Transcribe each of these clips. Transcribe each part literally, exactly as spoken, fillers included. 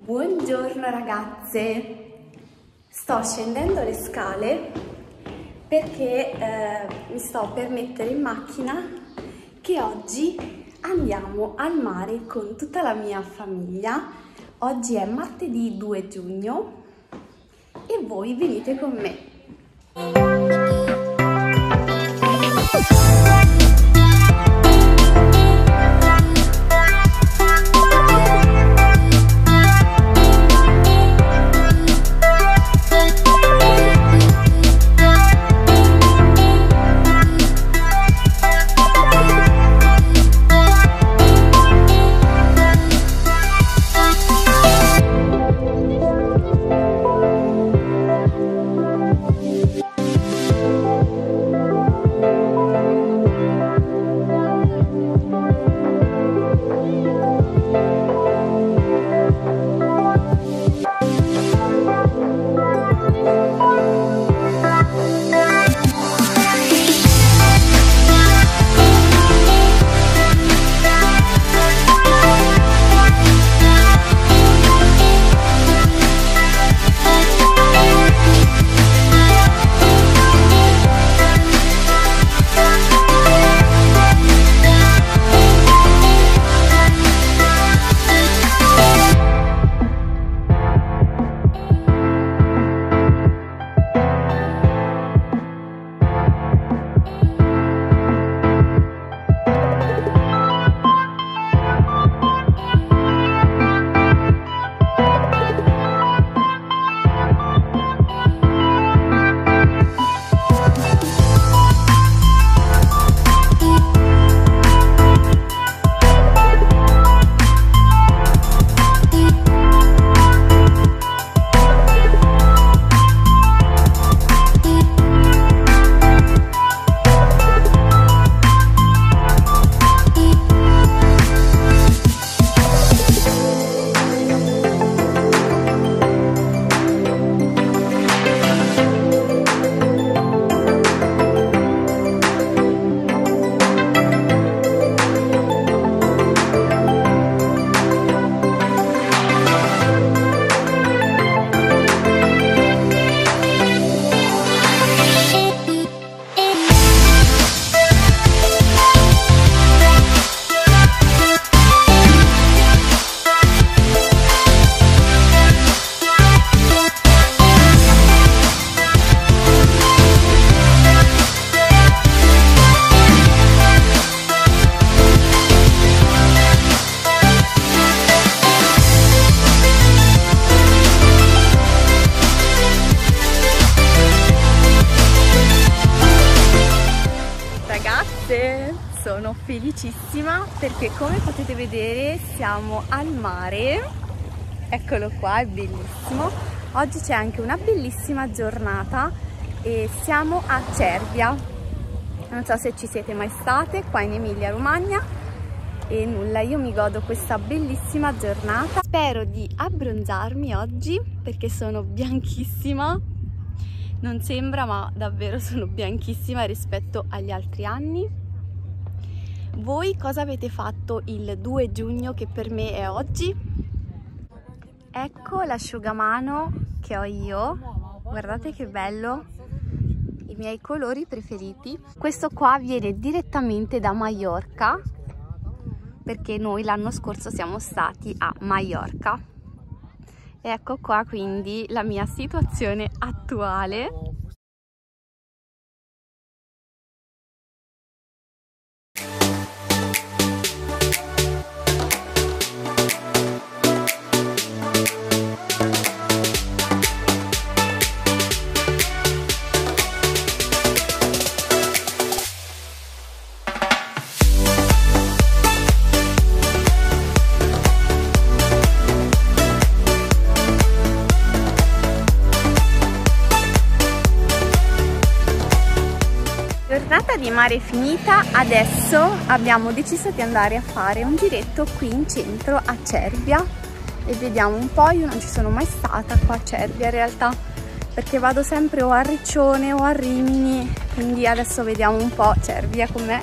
Buongiorno ragazze, sto scendendo le scale perché eh, mi sto per mettere in macchina che oggi andiamo al mare con tutta la mia famiglia. Oggi è martedì due giugno e voi venite con me. Sono felicissima perché, come potete vedere, siamo al mare. Eccolo qua, è bellissimo. Oggi c'è anche una bellissima giornata e siamo a Cervia. Non so se ci siete mai state qua in Emilia Romagna e nulla, io mi godo questa bellissima giornata. Spero di abbronzarmi oggi perché sono bianchissima. Non sembra, ma davvero sono bianchissima rispetto agli altri anni. Voi cosa avete fatto il due giugno, che per me è oggi? Ecco l'asciugamano che ho io, guardate che bello, i miei colori preferiti. Questo qua viene direttamente da Maiorca, perché noi l'anno scorso siamo stati a Maiorca. E ecco qua quindi la mia situazione attuale. Giornata di mare finita, adesso abbiamo deciso di andare a fare un giretto qui in centro a Cervia e vediamo un po'. Io non ci sono mai stata qua a Cervia in realtà, perché vado sempre o a Riccione o a Rimini, quindi adesso vediamo un po' Cervia com'è.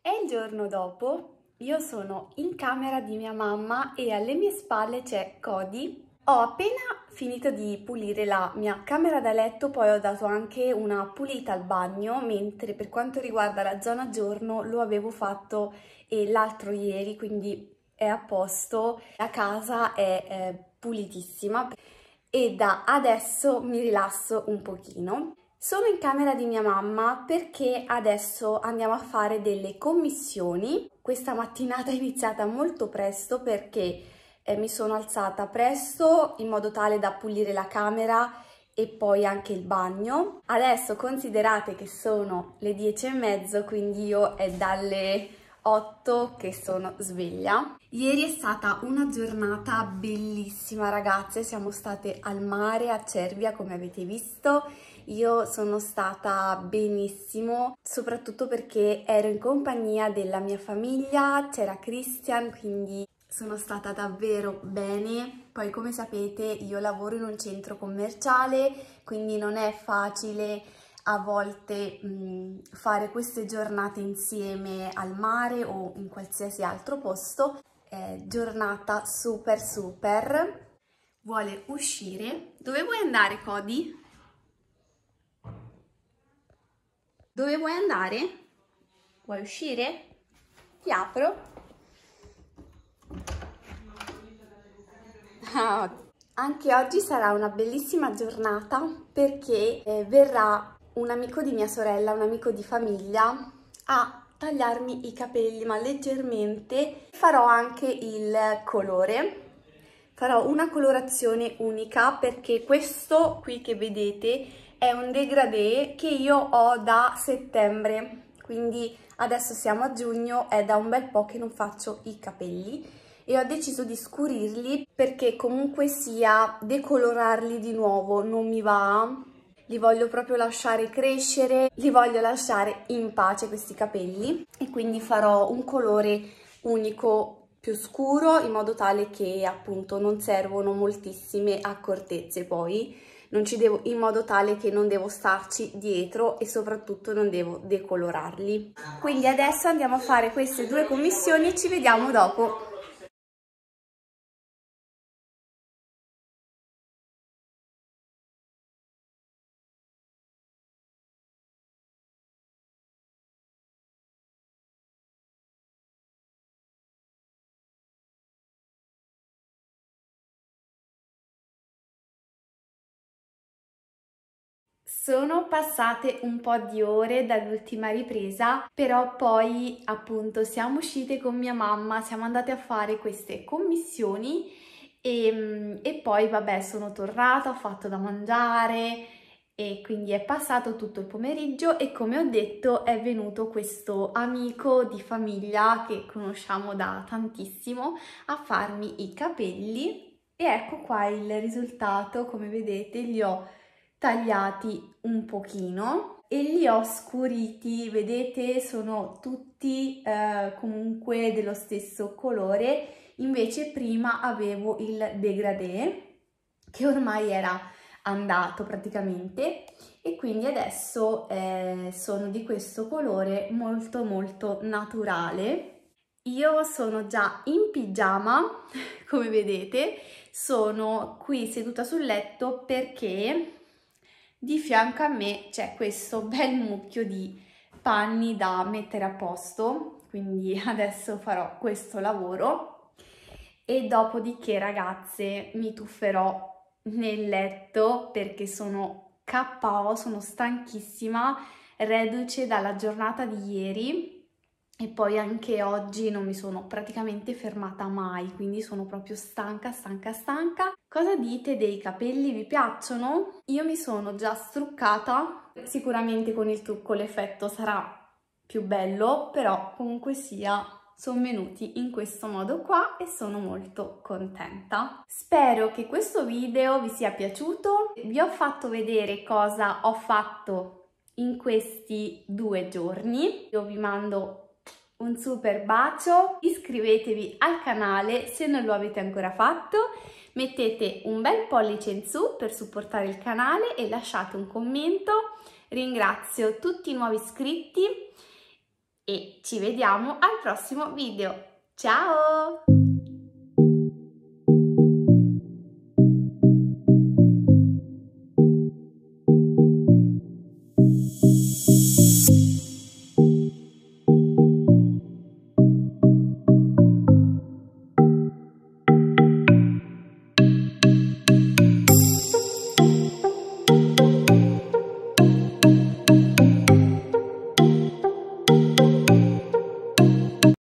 È il giorno dopo, io sono in camera di mia mamma e alle mie spalle c'è Cody. Ho appena finito di pulire la mia camera da letto, poi ho dato anche una pulita al bagno, mentre per quanto riguarda la zona giorno lo avevo fatto eh, l'altro ieri, quindi è a posto. La casa è eh, pulitissima e da adesso mi rilasso un pochino. Sono in camera di mia mamma perché adesso andiamo a fare delle commissioni. Questa mattinata è iniziata molto presto perché eh, mi sono alzata presto in modo tale da pulire la camera e poi anche il bagno. Adesso considerate che sono le dieci e mezzo, quindi io è dalle otto che sono sveglia. Ieri è stata una giornata bellissima ragazze, siamo state al mare a Cervia come avete visto. Io sono stata benissimo, soprattutto perché ero in compagnia della mia famiglia, c'era Christian, quindi sono stata davvero bene. Poi come sapete io lavoro in un centro commerciale, quindi non è facile a volte mh, fare queste giornate insieme al mare o in qualsiasi altro posto. Eh, giornata super super. Vuole uscire. Dove vuoi andare, Cody? Dove vuoi andare? Vuoi uscire? Ti apro? Ah, anche oggi sarà una bellissima giornata perché eh, verrà un amico di mia sorella, un amico di famiglia, a tagliarmi i capelli, ma leggermente. Farò anche il colore, farò una colorazione unica perché questo qui che vedete è un dégradé che io ho da settembre, quindi adesso siamo a giugno, è da un bel po' che non faccio i capelli e ho deciso di scurirli perché comunque sia decolorarli di nuovo non mi va. Li voglio proprio lasciare crescere, li voglio lasciare in pace questi capelli e quindi farò un colore unico più scuro in modo tale che appunto non servono moltissime accortezze, poi non ci devo, in modo tale che non devo starci dietro e soprattutto non devo decolorarli. Quindi adesso andiamo a fare queste due commissioni e ci vediamo dopo. Sono passate un po' di ore dall'ultima ripresa, però poi appunto siamo uscite con mia mamma, siamo andate a fare queste commissioni e, e poi vabbè sono tornata, ho fatto da mangiare e quindi è passato tutto il pomeriggio e come ho detto è venuto questo amico di famiglia che conosciamo da tantissimo a farmi i capelli e ecco qua il risultato. Come vedete li ho tagliati un pochino e li ho scuriti, vedete sono tutti eh, comunque dello stesso colore, invece prima avevo il dégradé che ormai era andato praticamente e quindi adesso eh, sono di questo colore molto molto naturale. Io sono già in pigiama, come vedete, sono qui seduta sul letto perché di fianco a me c'è questo bel mucchio di panni da mettere a posto, quindi adesso farò questo lavoro e dopodiché ragazze mi tufferò nel letto perché sono K O, sono stanchissima, reduce dalla giornata di ieri e poi anche oggi non mi sono praticamente fermata mai, quindi sono proprio stanca, stanca, stanca. Cosa dite dei capelli? Vi piacciono? Io mi sono già struccata, sicuramente con il trucco l'effetto sarà più bello, però comunque sia sono venuti in questo modo qua e sono molto contenta. Spero che questo video vi sia piaciuto, vi ho fatto vedere cosa ho fatto in questi due giorni. Io vi mando un super bacio, iscrivetevi al canale se non lo avete ancora fatto, mettete un bel pollice in su per supportare il canale e lasciate un commento. Ringrazio tutti i nuovi iscritti e ci vediamo al prossimo video. Ciao!